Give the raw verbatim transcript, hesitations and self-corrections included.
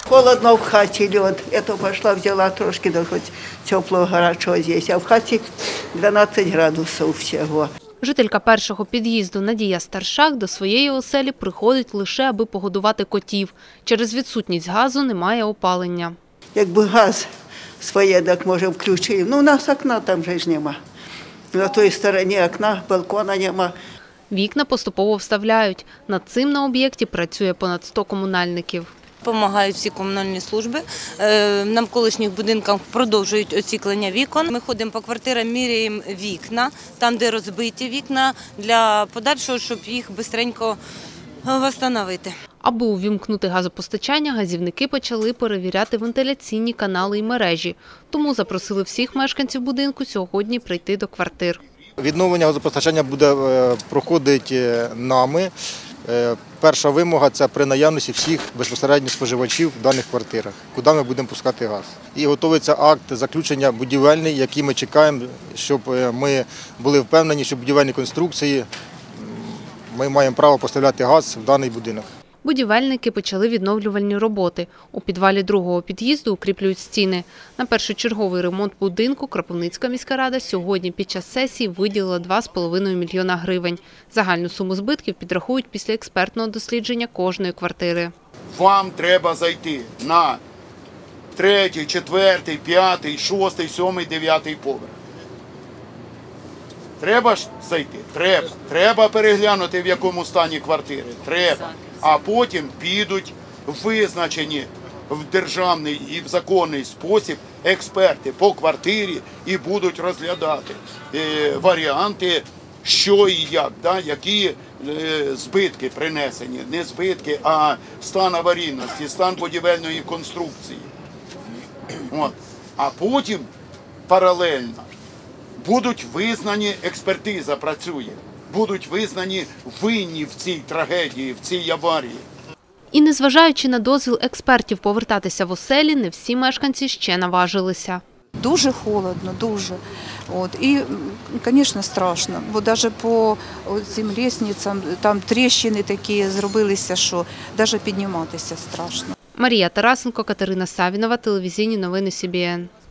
Холодно в хаті, льод. Я то пішла, взяла трошки, да хоч теплого, гарячого здесь. А в хаті дванадцять градусів всього. Жителька першого під'їзду Надія Старшак до своєї оселі приходить лише, аби погодувати котів. Через відсутність газу немає опалення. Якби газ своє, так може включив. Ну, у нас окна там же ж нема. На той стороні окна, балкона нема. Вікна поступово вставляють. Над цим на об'єкті працює понад сто комунальників. Допомагають всі комунальні служби. В навколишніх будинках продовжують оціклення вікон. Ми ходимо по квартирам, міряємо вікна, там, де розбиті вікна, для подальшого, щоб їх швидко відновити. Аби увімкнути газопостачання, газівники почали перевіряти вентиляційні канали і мережі. Тому запросили всіх мешканців будинку сьогодні прийти до квартир. Відновлення газопостачання буде проходити нами. Перша вимога – це при наявності всіх безпосередньо споживачів в даних квартирах, куди ми будемо пускати газ. І готується акт заключення будівельний, який ми чекаємо, щоб ми були впевнені, що будівельні конструкції ми маємо право поставляти газ в даний будинок. Будівельники почали відновлювальні роботи. У підвалі другого під'їзду укріплюють стіни. На першочерговий ремонт будинку Кропивницька міська рада сьогодні під час сесії виділила два з половиною мільйона гривень. Загальну суму збитків підрахують після експертного дослідження кожної квартири. Вам треба зайти на третій, четвертий, п'ятий, шостий, сьомий, дев'ятий поверх. Треба ж зайти? Треба. Треба переглянути, в якому стані квартири. Треба. А потім підуть визначені в державний і в законний спосіб експерти по квартирі і будуть розглядати е, варіанти, що і як, да, які е, збитки принесені. Не збитки, а стан аварійності, стан будівельної конструкції. От. А потім паралельно будуть визнані, експертиза працює, будуть визнані винні в цій трагедії, в цій аварії. І незважаючи на дозвіл експертів повертатися в оселі, не всі мешканці ще наважилися. Дуже холодно, дуже. От. І, звісно, страшно, бо навіть по цим лестницям там тріщини такі зробилися, що навіть підніматися страшно. Марія Тарасенко, Катерина Савінова, телевізійні новини Сі Бі Ен.